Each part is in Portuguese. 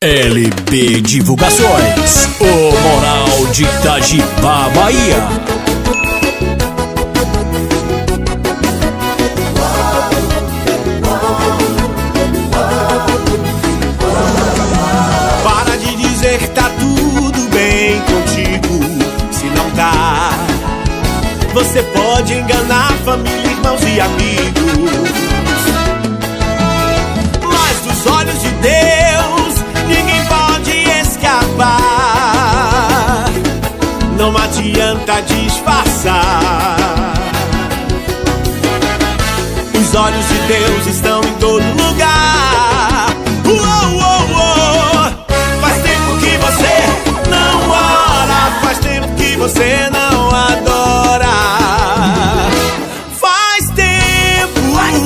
LB Divulgações, o Moral de Itajibá, Bahia. Para de dizer que tá tudo bem contigo, se não tá. Você pode enganar família, irmãos e amigos, mas dos olhos de Deus ninguém pode escapar. Não adianta disfarçar. Os olhos de Deus estão em todo lugar. Faz tempo que você não ora, faz tempo que você não adora. Faz tempo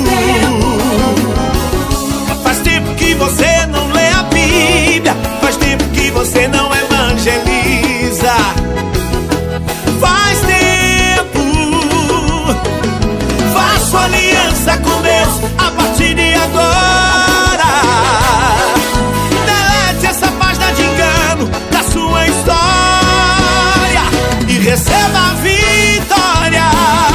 que você não lê a Bíblia, faz tempo que você não evangeliza. Faz tempo. Faça aliança com Deus a partir de agora. Delete essa página de engano da sua história e receba a vitória.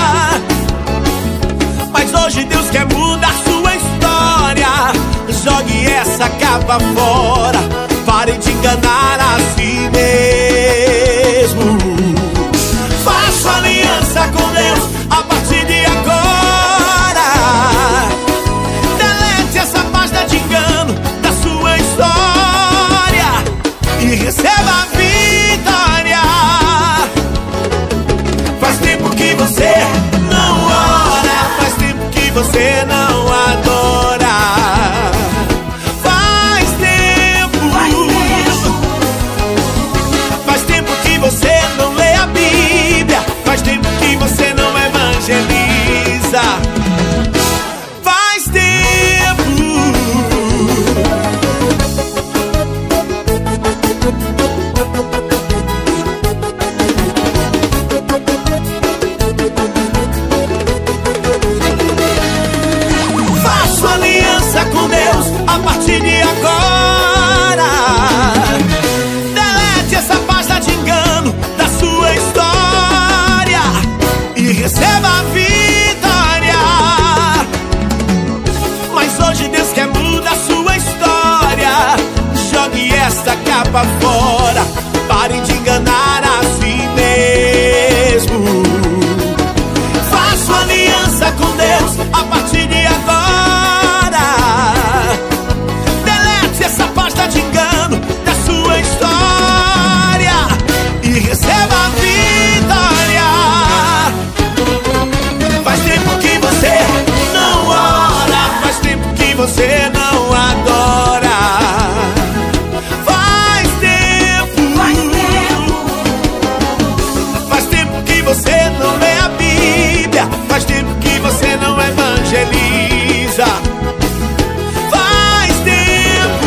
Mas hoje Deus quer mudar sua história. Jogue essa capa fora, pare de enganar a si mesmo. Faça aliança com Deus a partir de agora. Delete essa página de engano da sua história e receba a vitória. Faz tempo que você não ora, faz tempo que você não adora. Você não lê a Bíblia, faz tempo que você não evangeliza. Faz tempo. Faça aliança com Deus a partir de agora. Delete essa página de engano da sua história e receba a vitória. Mas hoje Deus quer mudar sua história. Jogue essa capa fora, pare de enganar a si mesmo. Faça aliança com Deus a partir de agora. Delete essa página de engano da sua história e receba a vitória. Faz tempo que você não ora, faz tempo que você não adora. Faz tempo. Faz tempo que você não lê a Bíblia, faz tempo que você não evangeliza. Faz tempo.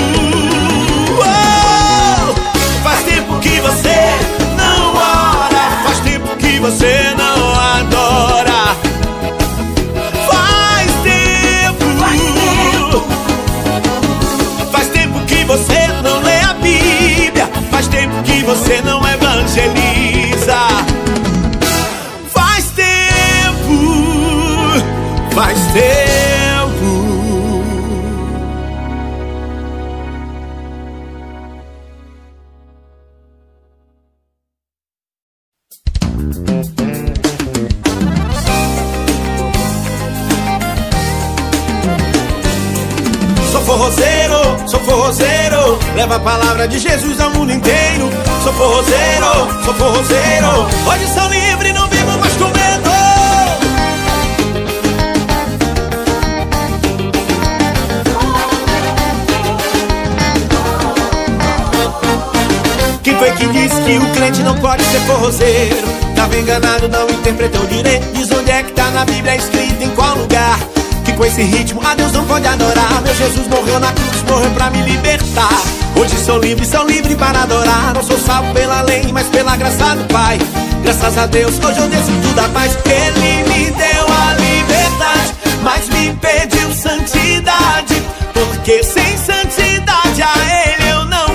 Faz tempo que você não ora, faz tempo que você não adora. Faz tempo. Faz tempo que você não lê a Bíblia, faz tempo que você não evangeliza. Faz tempo. Faz tempo. Sou forrozeiro, leva a palavra de Jesus ao mundo inteiro. Sou forrozeiro, hoje sou livre, não vivo mais com medo. Quem foi que disse que o crente não pode ser forrozeiro? Tava enganado, não interpretou direito. Diz onde é que tá na Bíblia escrito, em qual lugar? Que com esse ritmo a Deus não pode adorar. Meu Jesus morreu na cruz, morreu pra me libertar. Hoje sou livre para adorar. Não sou salvo pela lei, mas pela graça do Pai. Graças a Deus, hoje eu decido da paz. Ele me deu a liberdade, mas me pediu santidade, porque sem santidade a Ele eu não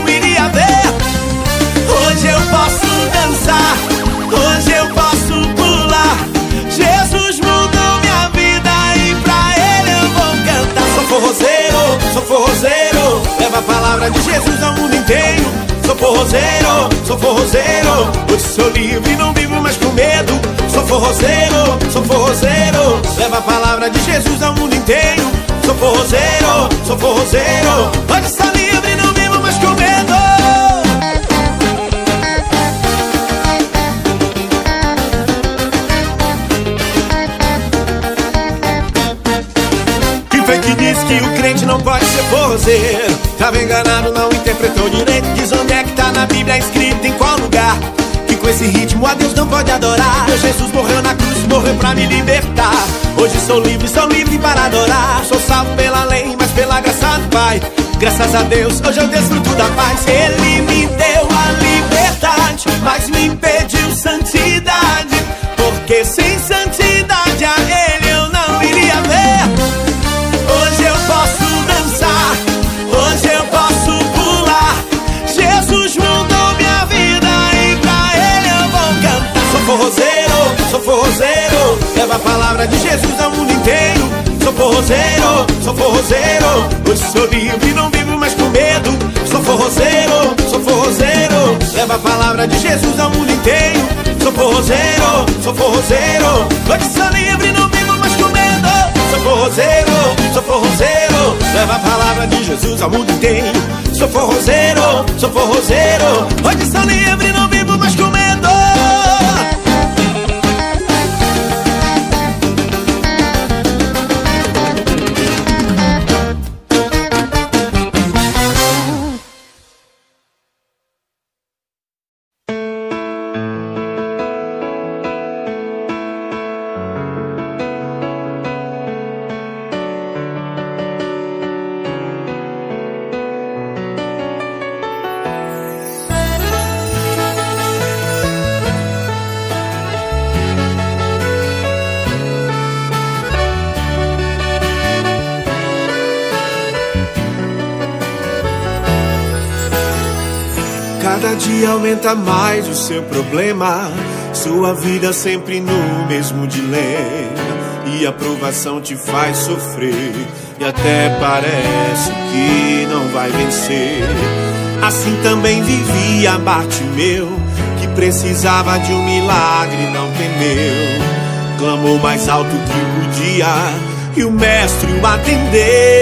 palavra de Jesus ao mundo inteiro. Sou forrozeiro, sou forrozeiro. Hoje sou livre, não vivo mais com medo. Sou forrozeiro, sou forrozeiro. Leva a palavra de Jesus ao mundo inteiro. Sou forrozeiro, sou forrozeiro. Hoje sou livre, não vivo mais com medo. Foi que diz que o crente não pode ser forrozeiro. Tava enganado, não interpretou direito. Diz onde é que tá na Bíblia escrito, em qual lugar, que com esse ritmo a Deus não pode adorar. Meu Jesus morreu na cruz, morreu pra me libertar. Hoje sou livre para adorar. Sou salvo pela lei, mas pela graça do Pai. Graças a Deus, hoje eu desfruto da paz. Ele me deu a liberdade, mas me impediu santidade. Porque sem santidade a Ele eu não iria ver. Hoje eu posso dançar, hoje eu posso pular. Jesus mudou minha vida e pra Ele eu vou cantar. Sou forrozeiro, sou forrozeiro. Leva a palavra de Jesus ao mundo inteiro. Sou forrozeiro, sou forrozeiro. Hoje sou livre, não vivo mais com medo. Sou forrozeiro, sou forrozeiro. Leva a palavra de Jesus ao mundo inteiro. Sou forrozeiro, sou forrozeiro. Hoje sou livre, não vivo mais com medo. Sou forrozeiro, sou forrozeiro. Leva a palavra de Jesus ao mundo inteiro. Sou forrozeiro, sou forrozeiro. Hoje sou livre, não vivo mais com medo. Cada dia aumenta mais o seu problema, sua vida sempre no mesmo dilema. E a provação te faz sofrer, e até parece que não vai vencer. Assim também vivia Bartimeu, que precisava de um milagre, não temeu. Clamou mais alto que podia, e o mestre o atendeu.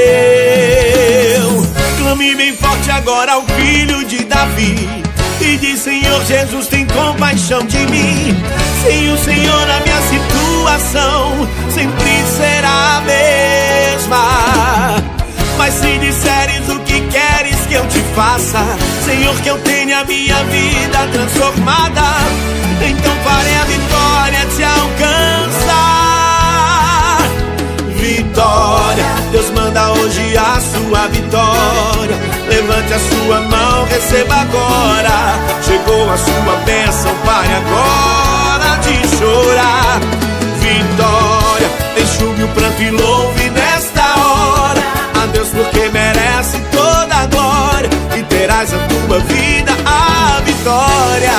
Clame bem forte agora ao filho de Davi, e diz: Senhor Jesus, tem compaixão de mim. Sem o Senhor a minha situação sempre será a mesma. Mas se disseres o que queres que eu te faça, Senhor, que eu tenha a minha vida transformada, então farei a vitória te alcançar. Vitória, Deus manda hoje a sua vitória. Levante a sua mão, receba agora. Chegou a sua bênção, pare agora de chorar. Vitória, enxugue o pranto e louve nesta hora a Deus, porque merece toda a glória, e terás a tua vida a vitória.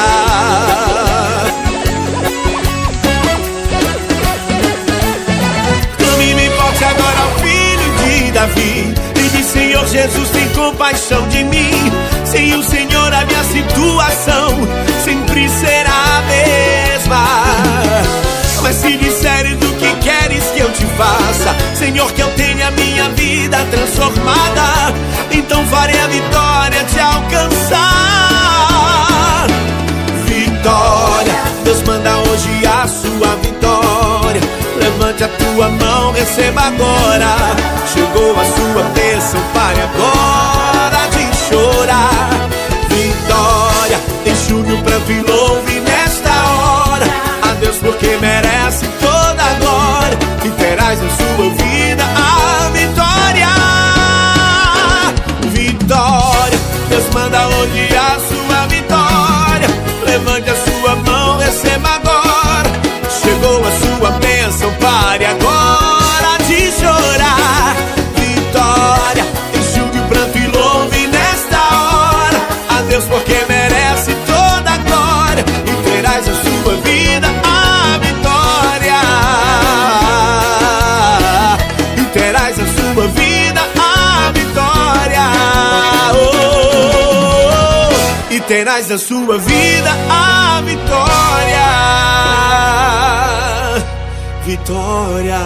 Clame bem forte agora ao filho de Davi, e diz: Senhor Jesus, tem compaixão de mim. Sem o Senhor a minha situação sempre será a mesma. Mas se disseres o que queres que eu te faça, Senhor, que eu tenha a minha vida transformada, então farei a vitória te alcançar. Vitória, Deus manda hoje a sua vitória. Levante a tua mão, receba agora. Chegou a sua bênção, pare agora de chorar. Vitória, enxugue o pranto e louve nesta hora a Deus, porque merece toda a glória, e terás na sua vida a vitória. Vitória, Deus manda hoje a sua vitória. Levante a sua mão, receba agora. Chegou a sua bênção, pare agora de chorar. Vitória, enxugue o pranto e louve nesta hora a Deus, porque merece toda a glória, e terás a sua vida a vitória. E terás a sua vida a vitória. Oh. terás na sua vida a vitória. Vitória.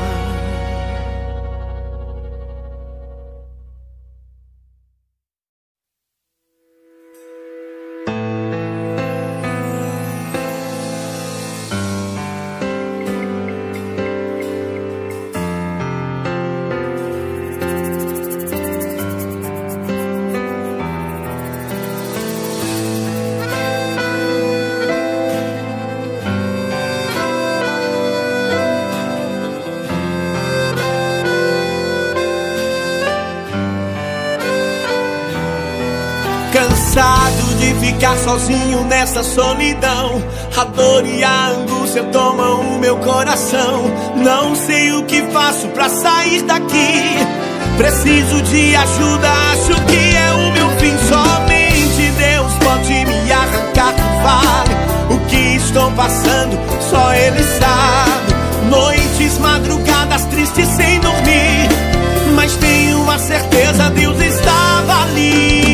Cansado de ficar sozinho nessa solidão, a dor e a angústia tomam o meu coração. Não sei o que faço pra sair daqui, preciso de ajuda, acho que é o meu fim. Somente Deus pode me arrancar do vale. O que estou passando, só Ele sabe. Noites, madrugadas, tristes sem dormir, mas tenho a certeza, Deus estava ali.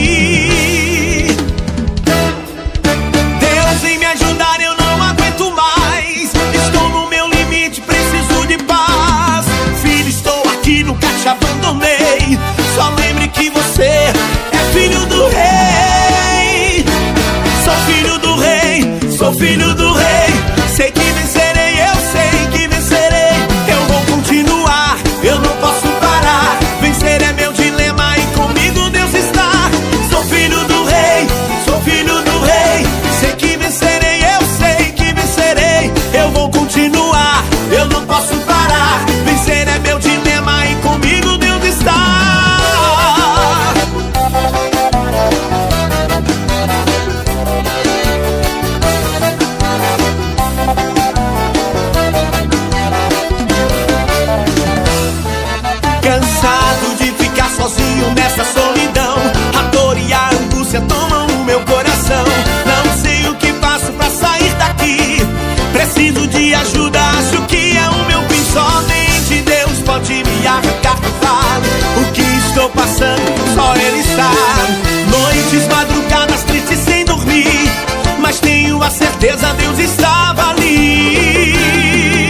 Te abandonei, só lembre que você é filho do rei. Sou filho do rei, sou filho do rei. Sei que vencerei, eu sei que vencerei. Eu vou continuar, eu não posso parar. Vencer é meu dilema e comigo Deus está. Sou filho do rei, sou filho do rei. Sei que vencerei, eu sei que vencerei. Eu vou continuar, eu não posso parar. Vencer é meu dilema e comigo Deus está. Cansado de ficar sozinho nessa solidão, a dor e a angústia tomam o meu coração. Não sei o que faço pra sair daqui, preciso de ajuda, acho que é o meu fim. Somente Deus pode me arrancar do vale. O que estou passando, só Ele sabe. Noites, madrugadas, tristes sem dormir, mas tenho a certeza, Deus estava ali.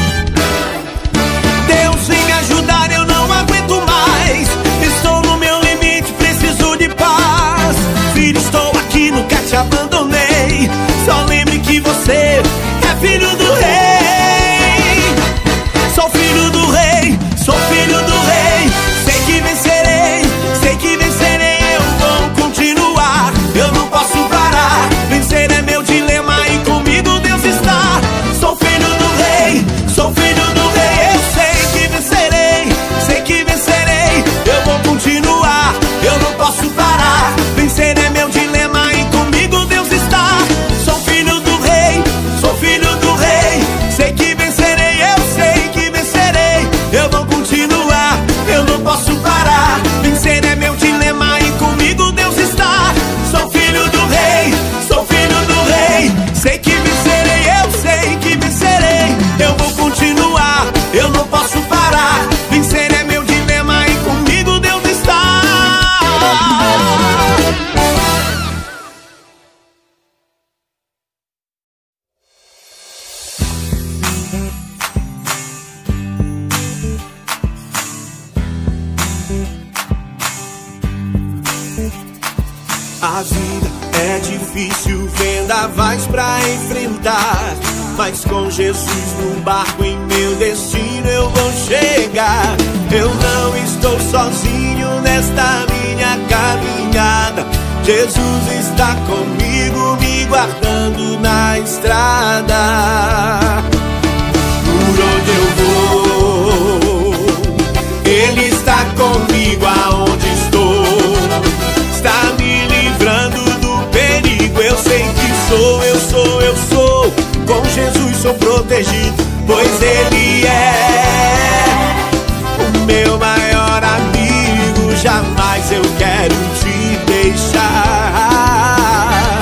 Deus vem me ajudar, eu não aguento mais. Estou no meu limite, preciso de paz. Filho, estou aqui, nunca te abandonei. Só lembre que você é filho do rei. Sou filho do rei, sou filho do rei. Sei que vencerei, sei que vencerei. Eu vou continuar, eu não posso parar. Vencer é meu dilema e comigo Deus está. Sou filho do rei, sou filho do rei. Eu sei que vencerei, sei que vencerei. Eu vou continuar, eu não posso parar. Vencer é meu dilema e comigo Deus está. Sou filho do rei, sou filho do rei. Sei que vencerei, eu sei que vencerei. Eu vou continuar, eu não posso parar. Vencer é meu dilema e comigo Deus está. Sou filho do rei, sou filho do rei. Sei que vencerei, eu sei que vencerei. Eu vou continuar, eu não posso parar. Vencer é meu dilema e comigo Deus está. A vida é difícil, vendavais pra enfrentar, mas com Jesus no barco em meu destino eu vou chegar. Eu não estou sozinho nesta minha caminhada. Jesus está comigo, me guardando na estrada. Por onde eu vou, Ele está comigo aonde estou. Está me livrando do perigo. Eu sei que eu sou. Com Jesus sou protegido, pois Ele é o meu maior amigo. Jamais eu quero te deixar.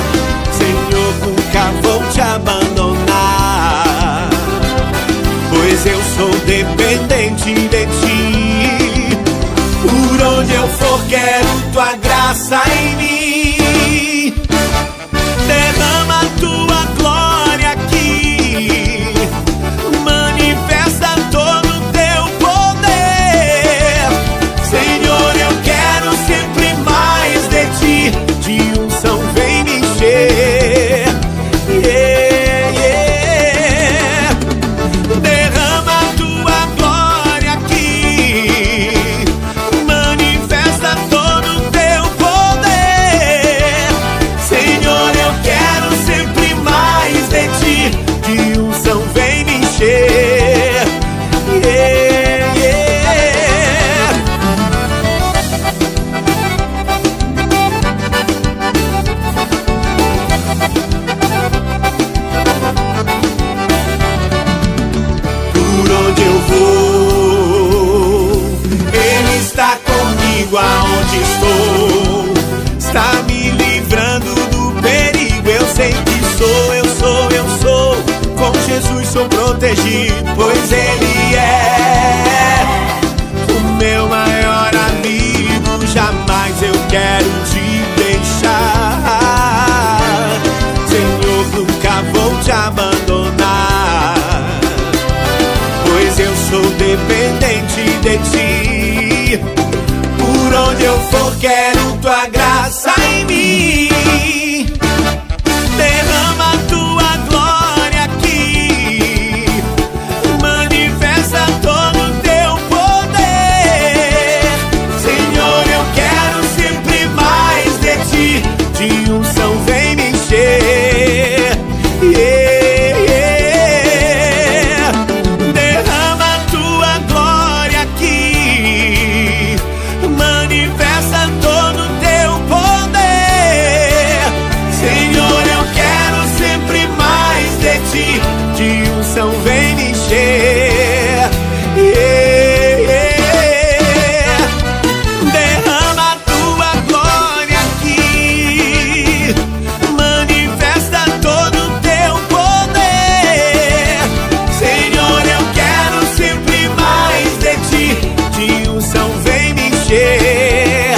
Senhor, nunca vou te abandonar, pois eu sou aonde estou. Está me livrando do perigo. Eu sei que sou. Com Jesus sou protegido, pois Ele é o meu maior amigo. Jamais eu quero te deixar. Senhor, nunca vou te abandonar, pois eu sou dependente de ti. Por onde eu for, quero tua graça em mim. Derrama tua glória aqui, manifesta todo teu poder. Senhor, eu quero sempre mais de ti. De unção vem me encher. Derrama tua glória aqui, manifesta todo teu poder. Senhor, eu quero sempre mais de ti. De unção vem me encher. Derrama tua glória aqui, manifesta todo teu poder. Senhor, eu quero sempre mais de ti. De unção vem me encher.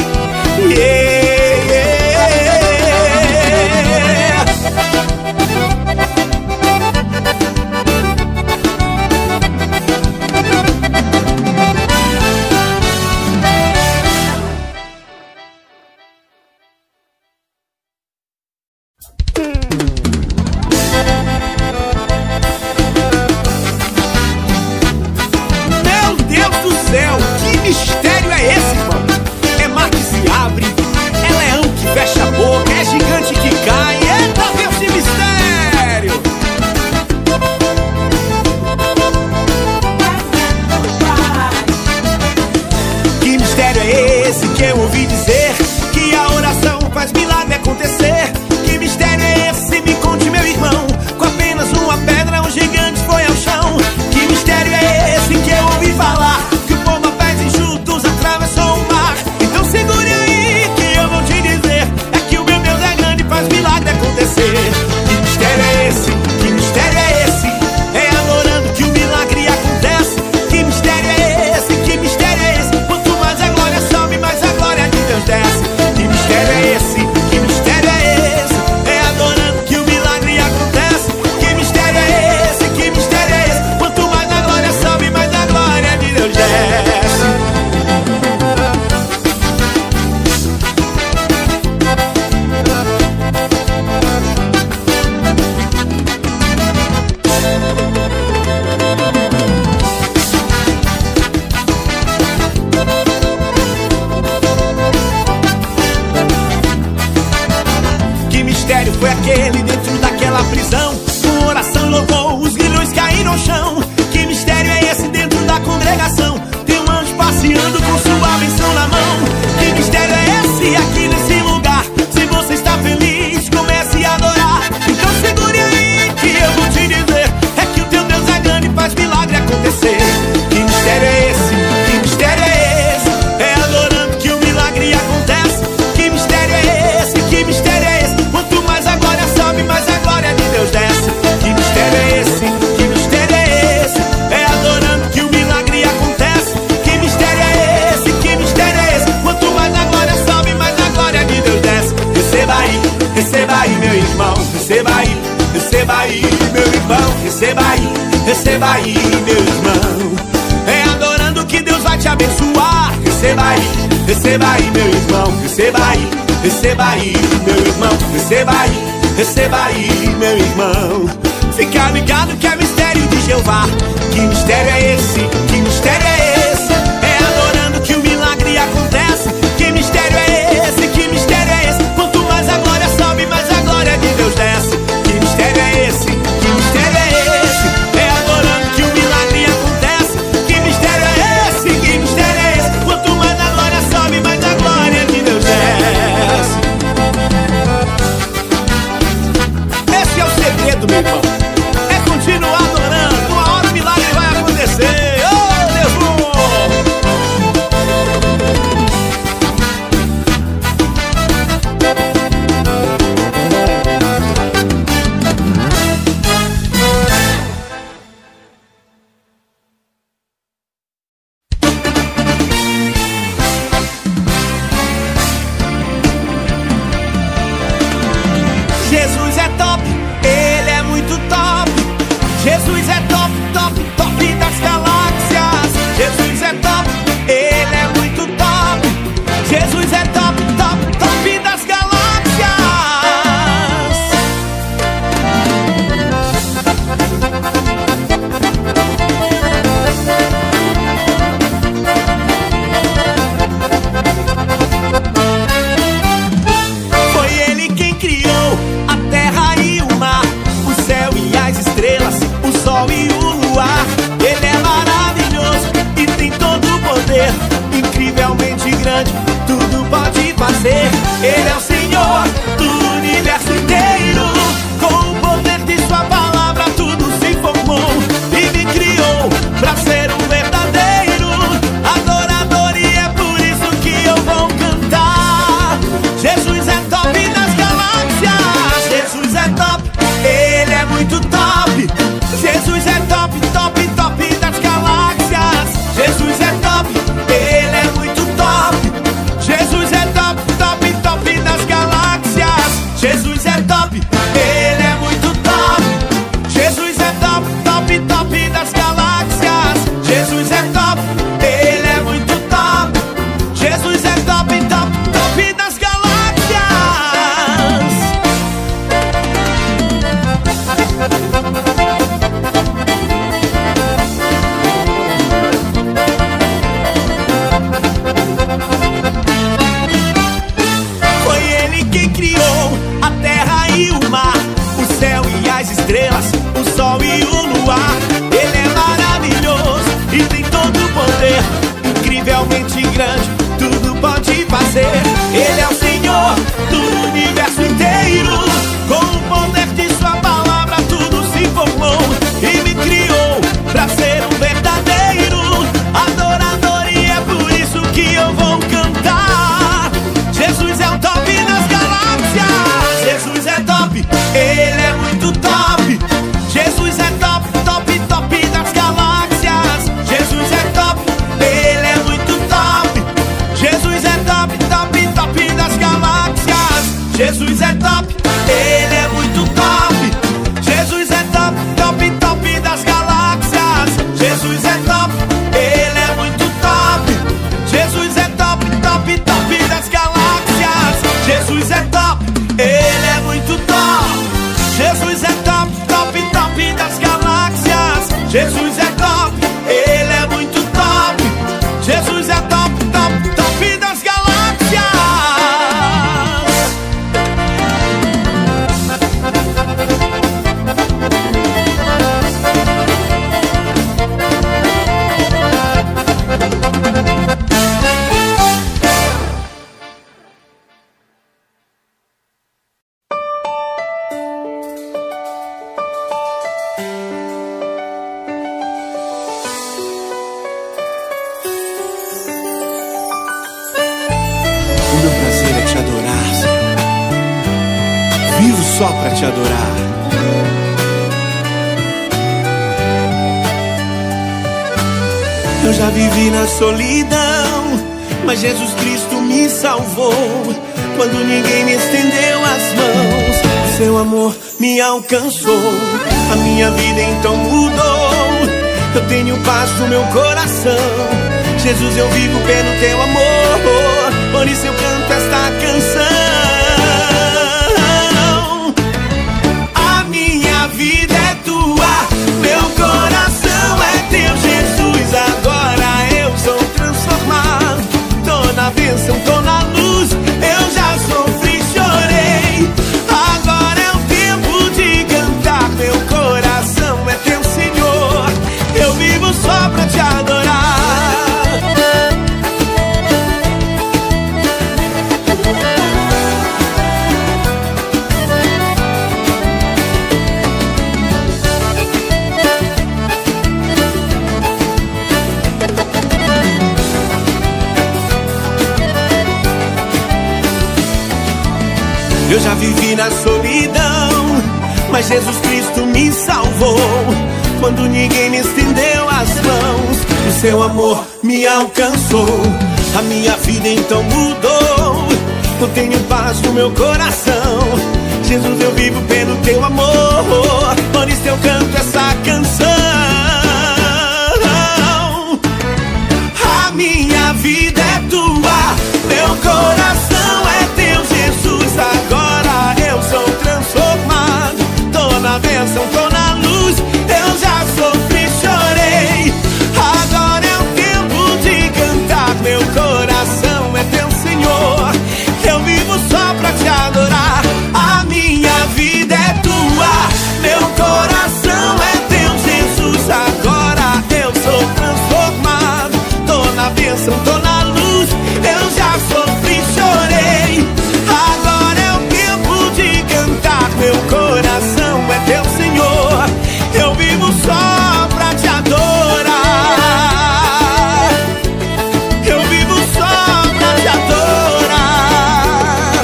Meu Deus do céu, que mistério é esse, irmão? É mar que se abre, é leão que fecha a boca, é gigante que cai. Eita, Deus, que mistério! Que mistério é esse que eu ouvi dizer? Que a oração faz milagre acontecer. Que mistério é esse? Me conte, meu irmão. Com apenas uma pedra, um gigante foi ao chão. Que mistério é esse que eu ouvi falar? Que o povo a pés enxutos atravessou o mar. Então segure aí que eu vou te dizer. É que o meu Deus é grande e faz milagre acontecer. Que mistério é esse? Que mistério é esse? É adorando que o milagre acontece. Que mistério é esse? Que mistério é esse? Quanto mais a glória sobe, mais a glória de Deus desce. Que mistério é esse? Que mistério é esse? É adorando que o milagre acontece. Que mistério é esse? Que mistério é esse? Quanto mais a glória sobe, mais a glória de Deus desce. Que mistério foi aquele dentro daquela prisão? Uma oração louvou, os grilhões caíram ao chão. Que mistério é esse dentro da congregação? Tem um anjo passeando com sua benção na mão. Que mistério é esse aqui nesse lugar? Se você está feliz, comece a adorar. Então segure aí que eu vou te dizer. É que o teu Deus é grande e faz milagre acontecer. Que mistério é esse? Que mistério é esse? É adorando que o milagre acontece. Que mistério é esse? Que mistério é esse? Quanto mais a glória sobe, mais a glória de Deus desce. Que mistério é esse? Que mistério é esse? É adorando que o milagre acontece. Que mistério é esse? Que mistério é esse? Quanto mais a glória sobe, mais a glória de Deus desce. Receba aí, meu irmão. Receba aí, meu irmão. Receba aí, meu irmão. É adorando que Deus vai te abençoar. Receba aí, meu irmão. Receba aí, meu irmão. Receba aí, meu irmão. Fica ligado que é mistério de Jeová. Que mistério é esse? Que mistério é esse? É adorando que o milagre acontece. Que mistério é esse? Que mistério é esse? Quanto mais a glória sobe, mais a glória de Deus desce. Que mistério é esse? Que mistério é esse? É adorando que o milagre acontece. Que mistério é esse? Que mistério é esse? Quanto mais a glória sobe, mais a glória de Deus desce. Esse é o segredo, meu irmão. É continuar adorando. Uma hora o milagre vai acontecer. Oh, Deus! Jesus é top, Ele é muito top. Jesus é top, top, top das galáxias. Jesus é top, Ele é muito top. Jesus é top, top, top das galáxias. E o luar, Ele é maravilhoso e tem todo o poder, incrivelmente grande, tudo pode fazer. Ele é o Senhor do universo inteiro, com o poder de sua palavra tudo se formou e me criou pra ser um verdadeiro adorador, e é por isso que eu vou cantar. Jesus é top nas galáxias. Jesus é top, Ele é muito top. Jesus é top, top, top das galáxias. Jesus é top, Ele é muito top. Jesus é top, top, top das galáxias. Jesus é top, Ele é muito top. Jesus é top, top, top das galáxias. Jesus é top, Ele é muito top. Jesus é top, top, top das galáxias. Estrelas, o sol e o luar. Ele é maravilhoso e tem todo o poder, incrivelmente grande, tudo pode fazer. Ele é o Senhor do universo inteiro, com o poder de sua palavra tudo se formou e me criou pra ser um verdadeiro adorador, e é por isso que eu vou cantar. Jesus é o top nas galáxias. Jesus é top, Ele é muito top. Jesus é top, top, top das galáxias. Jesus é top, Ele é muito top. Jesus é top, top, top das galáxias. Jesus é top, Ele é muito top. Jesus é top, top, top das galáxias. Jesus é top, Ele é muito top. Jesus é top, top, top das galáxias. Jesus é top, Ele é muito top. Jesus é top, top, top das galáxias. Jesus é top, Ele é muito top. Jesus é top, top, top das galáxias. Só pra te adorar. Eu já vivi na solidão, mas Jesus Cristo me salvou. Quando ninguém me estendeu as mãos, o seu amor me alcançou. A minha vida então mudou. Eu tenho paz no meu coração. Jesus, eu vivo pelo teu amor. Por isso eu canto esta canção. Vida é tua, meu coração é teu, Jesus. Agora eu sou transformado. Tô na bênção, tô na luz. Eu já sofri, chorei. Agora é o tempo de cantar. Meu coração é teu, Senhor. Eu vivo só pra te adorar. Eu já vivi na solidão, mas Jesus Cristo me salvou. Quando ninguém me estendeu as mãos, o seu amor me alcançou. A minha vida então mudou. Eu tenho paz no meu coração. Jesus, eu vivo pelo teu amor. Por isso eu canto essa canção. A minha vida é tua, meu coração é teu, Jesus. Agora eu sou transformado, tô na bênção, tô na luz. Eu já sofri, chorei, agora é o tempo de cantar. Meu coração é teu, Senhor, eu vivo só pra te adorar. A minha vida é tua, meu coração é teu, Jesus. Agora eu sou transformado, tô na bênção, tô na luz. Eu já sofri, chorei, agora é o tempo de cantar. Meu coração é teu, Senhor, eu vivo só pra te adorar. Eu vivo só pra te adorar.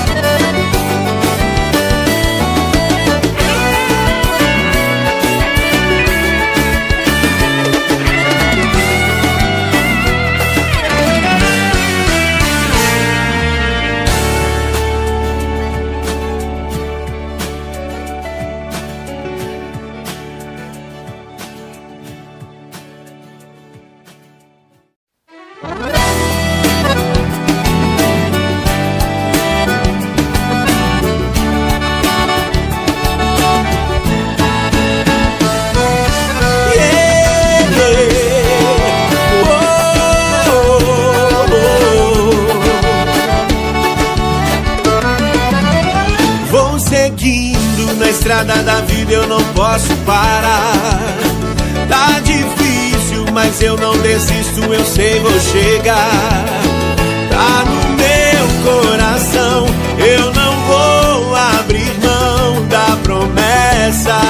Vou seguindo na estrada da vida, eu não posso parar. Tá difícil, mas eu não desisto, eu sei vou chegar. Tá no meu coração, eu não vou abrir mão da promessa.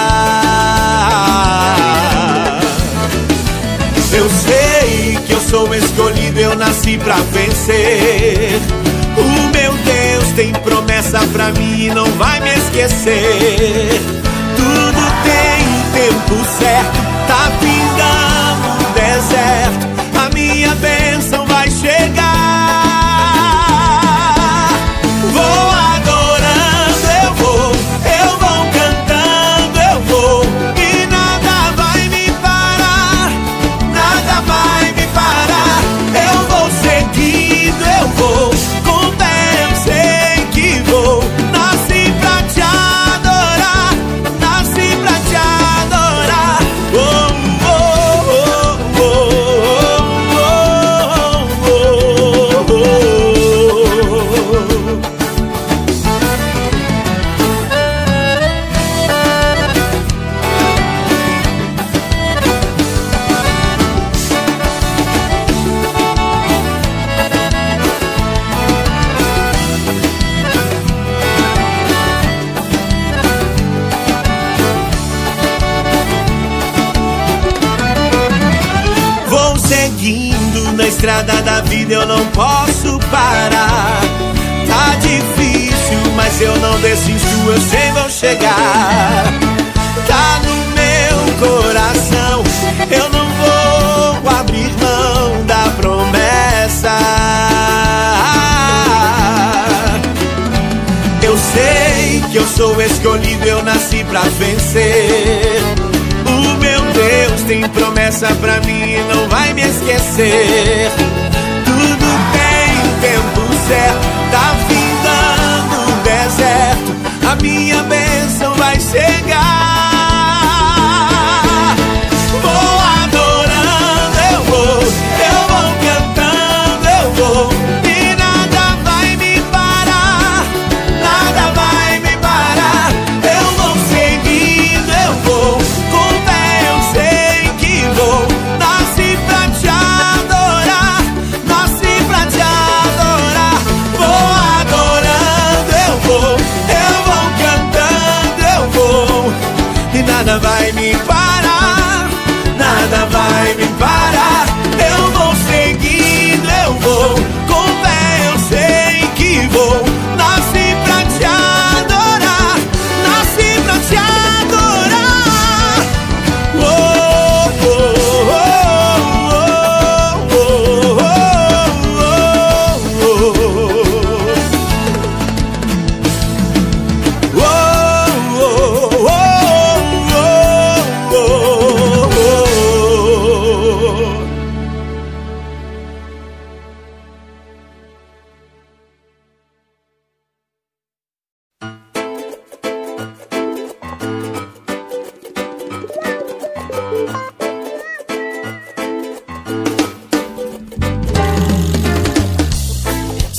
Eu sei que eu sou escolhido, eu nasci pra vencer. O meu Deus tem promessa pra mim e não vai me esquecer. Tudo tem tempo certo, tá findando o deserto. A minha bênção vai chegar. Vou adorando, eu vou cantando, eu vou. E nada vai me parar, nada vai me parar. Eu vou seguindo, eu vou, com fé eu sei que vou. Nasci pra te adorar, nasci pra te adorar. Oh, oh, oh, oh, oh, oh, oh, oh. Vou seguindo na estrada da vida, eu não posso parar. Tá difícil, mas eu não desisto, eu sei vou chegar. Tá no meu coração, eu não vou abrir mão da promessa. Eu sei que eu sou escolhido, eu nasci pra vencer. O meu Deus tem promessa pra mim e não vai me esquecer. Tudo tem tempo certo, tá findando o deserto. A minha bênção vai chegar. Vou adorando, eu vou cantando, eu vou. E nada vai me parar, nada vai me parar. Eu vou seguindo, eu vou, com fé eu sei que vou. Nasci pra te adorar, nasci pra te adorar. Vou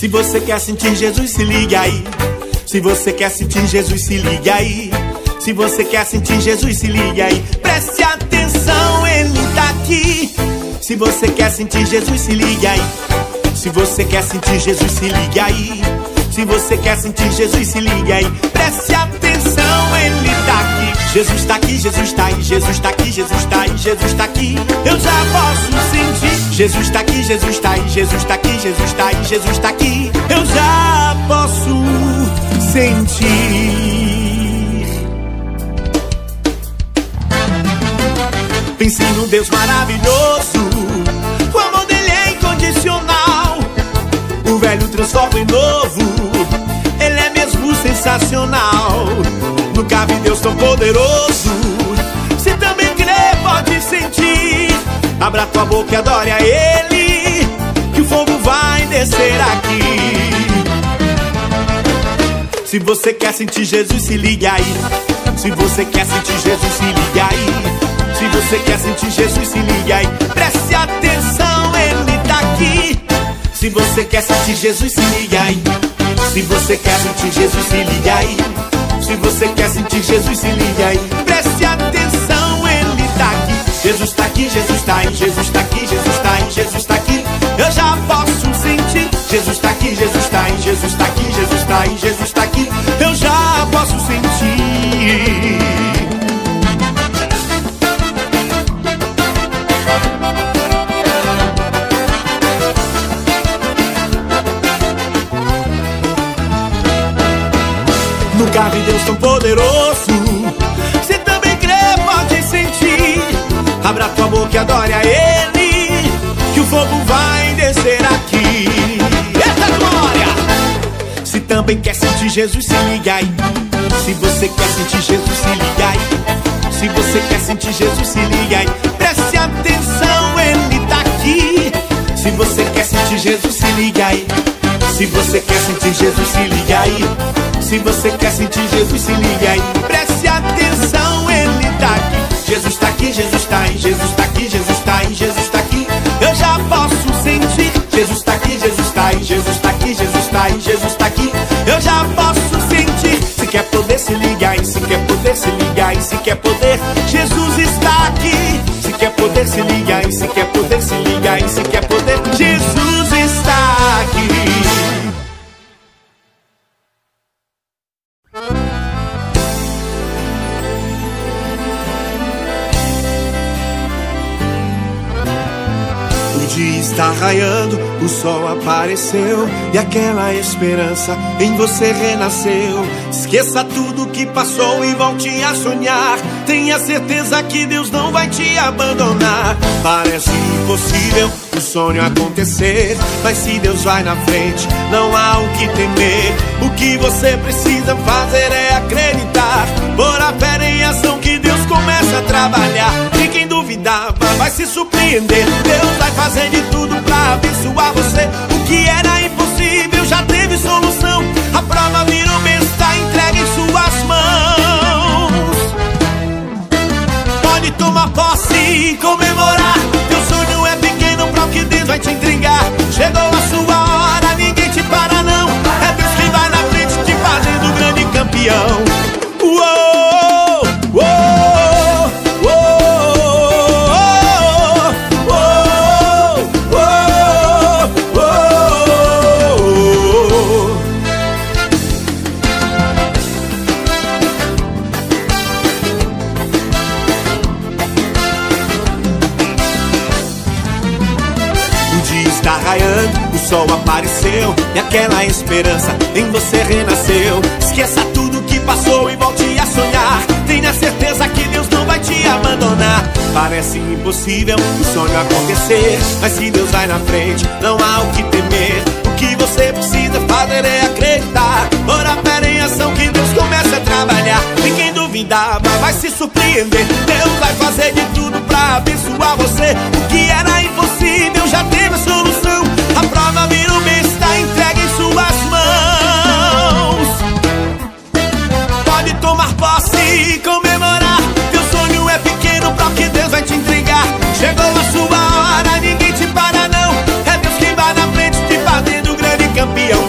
Se você quer sentir Jesus, se liga aí. Se você quer sentir Jesus, se liga aí. Se você quer sentir Jesus, se liga aí. Preste atenção, Ele tá aqui. Se você quer sentir Jesus, se liga aí. Se você quer sentir Jesus, se liga aí. Se você quer sentir Jesus, se liga aí. Preste atenção, Ele tá aqui. Jesus tá aqui, Jesus tá aí. Jesus tá aqui, Jesus tá aí. Jesus tá aqui, eu já posso sentir. Jesus tá aqui, Jesus tá aí. Jesus tá aqui, Jesus tá aí. Jesus tá aqui, eu já posso sentir. Pense num Deus maravilhoso, o amor dele é incondicional. O velho transforma em novo, ele é mesmo sensacional. Nunca vi Deus tão poderoso. Se também crer, pode sentir. Abra tua boca e adore a Ele, que o fogo vai descer aqui. Se você quer sentir Jesus, se liga aí. Se você quer sentir Jesus, se liga aí. Se você quer sentir Jesus, se liga aí. Preste atenção, Ele tá aqui. Se você quer sentir Jesus, se liga aí. Se você quer sentir Jesus, se liga aí. Se você quer sentir Jesus, se liga aí. Preste atenção, Ele tá aqui. Jesus tá aqui, Jesus tá aí. Jesus tá aqui, Jesus tá aí. Jesus tá aqui, eu já posso sentir. Jesus tá aqui, Jesus tá aí. Jesus tá aqui, Jesus tá aí. Jesus tá aqui, eu já posso sentir. Nunca vi Deus tão poderoso. Se também crer, pode sentir. Abra tua boca e adore a Ele, que o fogo vai descer aqui. Eita glória! Se também quer sentir Jesus, se liga aí. Se você quer sentir Jesus, se liga aí. Se você quer sentir Jesus, se liga aí. Preste atenção, Ele tá aqui. Se você quer sentir Jesus, se liga aí. Se você quer sentir Jesus, se liga aí. Se você quer sentir Jesus, se liga aí. Preste atenção, Ele tá aqui. Jesus tá aqui, Jesus tá aí. Jesus tá aqui, Jesus tá aí. Jesus tá aqui, eu já posso sentir. Jesus tá aqui, Jesus tá aí. Jesus tá aqui, Jesus tá aí. Jesus tá aqui, eu já posso sentir. Se quer poder, se liga aí. Se quer poder, se liga aí. Se quer poder, Jesus está aqui. Se quer poder, se liga aí. Se quer poder, se liga aí. Se quer poder, Jesus está aqui. Está raiando, o sol apareceu e aquela esperança em você renasceu. Esqueça tudo que passou e volte a sonhar. Tenha certeza que Deus não vai te abandonar. Parece impossível o sonho acontecer, mas se Deus vai na frente, não há o que temer. O que você precisa fazer é acreditar, pôr a fé em ação que Deus começa a trabalhar. E quem duvidava vai se surpreender. Deus vai fazer de tudo pra abençoar você. O que era impossível já teve solução. A prova virou bem, está entregue em suas mãos. Pode tomar posse e comemorar. Teu sonho é pequeno pra o que Deus vai te entregar. Chegou a sua hora, ninguém te para não. É Deus que vai na frente te fazendo grande campeão. Uou, uou, está raiando, o sol apareceu e aquela esperança em você renasceu. Esqueça tudo que passou e volte a sonhar. Tenha certeza que Deus não vai te abandonar. Parece impossível o sonho acontecer, mas se Deus vai na frente, não há o que temer. O que você precisa fazer é acreditar, pôr a fé em ação que Deus começa a trabalhar. E quem duvidava vai se surpreender. Deus vai fazer de tudo pra abençoar você. O que era impossível já teve a solução. A prova virou bem, está entregue em suas mãos. Pode tomar posse e comemorar. Teu sonho é pequeno pra o que Deus vai te entregar. Chegou a sua hora, ninguém te para não. É Deus que vai na frente te fazendo grande campeão.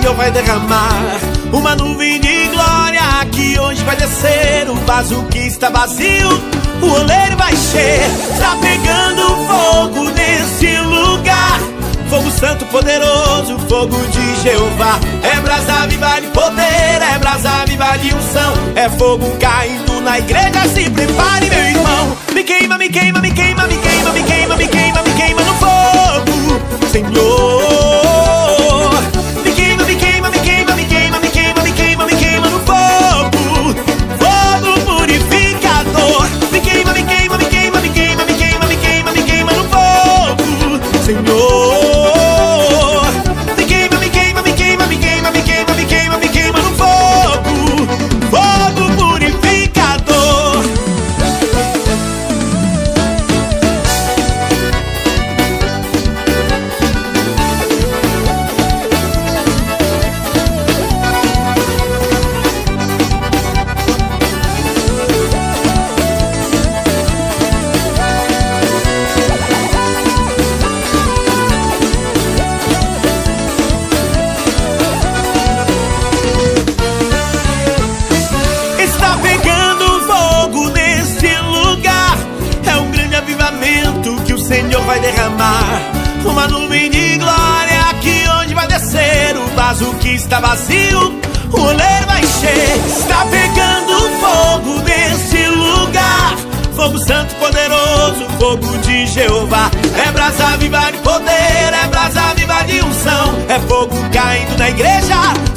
Senhor vai derramar uma nuvem de glória que hoje vai descer. O vaso que está vazio, o oleiro vai encher. Tá pegando fogo nesse lugar, fogo santo poderoso, fogo de Jeová. É brasa viva de poder, é brasa viva de unção, é fogo caindo na igreja. Se prepare, meu irmão. Me queima, me queima, me queima, me queima, me queima, me queima, me queima no fogo, Senhor. Me queima, me queima, me queima, me queima, me queima, me queima, me queima no fogo, fogo purificador. Me queima, me queima, me queima, me queima, me queima, me queima, me queima no fogo, Senhor. Me queima, me queima, me queima, me queima, me queima, me queima, me queima no fogo, fogo purificador. Está pegando fogo nesse lugar, é um grande avivamento que o Senhor vai derramar. Uma nuvem de glória que hoje vai descer. O vaso que está vazio, o oleiro vai encher. Está pegando fogo nesse lugar, fogo santo poderoso, fogo de Jeová. É brasa viva de poder, é brasa viva de unção, é fogo caindo na igreja.